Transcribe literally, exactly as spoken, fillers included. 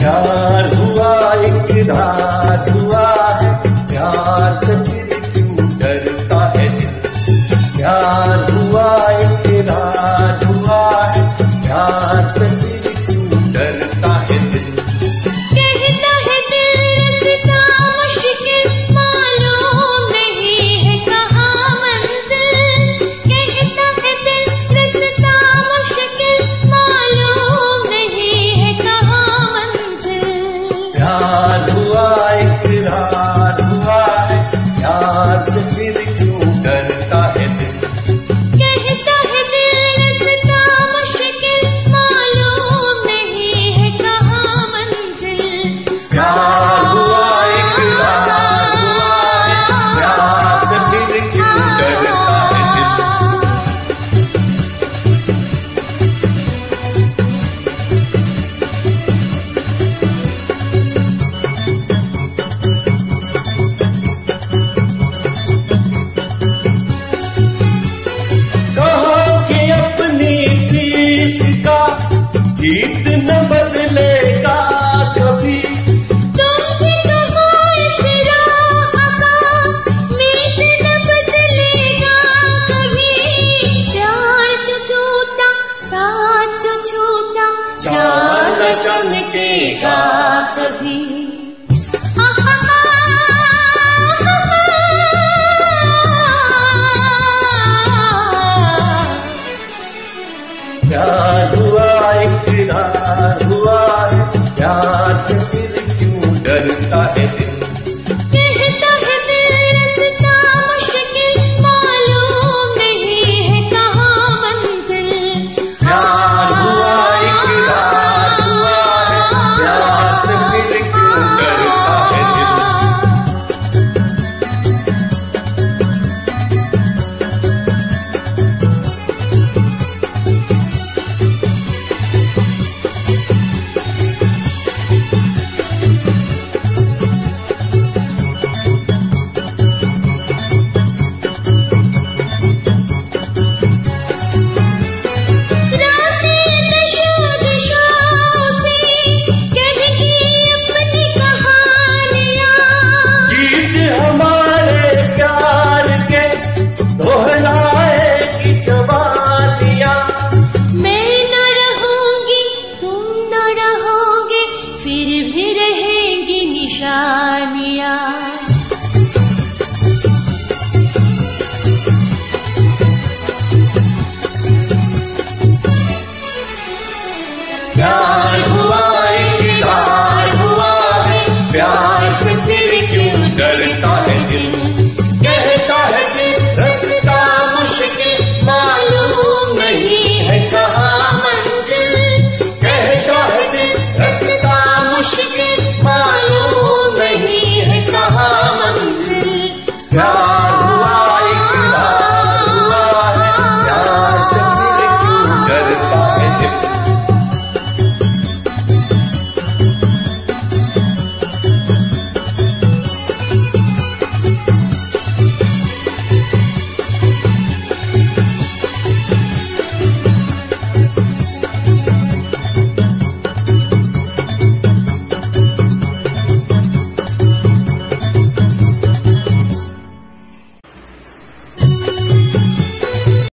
प्यार हुआ इकरार हुआ है, प्यार से फिर क्यों डरता है दिल। प्यार हुआ इकरार हुआ है, प्यार से फिर क्यों डरता है दिल। कहता है दिल रास्ता मुश्किल, मालूम नहीं है कहाँ मंजिल। कहता है दिल रास्ता मुश्किल, मालूम नहीं है कहाँ मंजिल। प्यार हुआ इकरार हुआ है, प्यार से फिर क्यों डरता है दिल। कहता है दिल रास्ता मुश्किल, मालूम नहीं है कहाँ मंजिल। प्यार हुआ इकरार हुआ है, प्यार से फिर क्यों डरता है दिल। कहो कि अपनी प्रीत का गीत न बदलेगा कभी। तुम भी कहो इस राह का मीत न बदलेगा कभी। प्यार जो टूटा साथ जो छूटा, चांद चमकेगा कभी। प्यार हुआ इकरार हुआ है, प्यार से फिर क्यों डरता है दिल। कहता है दिल रास्ता मुश्किल, मालूम नहीं है कहाँ मंजिल। प्यार हुआ इकरार हुआ है, प्यार से फिर क्यों डरता है दिल। रातें नशो दिशाओं से कहती अपनी कहानियाँ। गीत हमारे प्यार के दोहराएगी जवानियाँ। मैं न रहूंगी तुम न रहोगे, फिर भी रहेंगी निशानियाँ। प्यार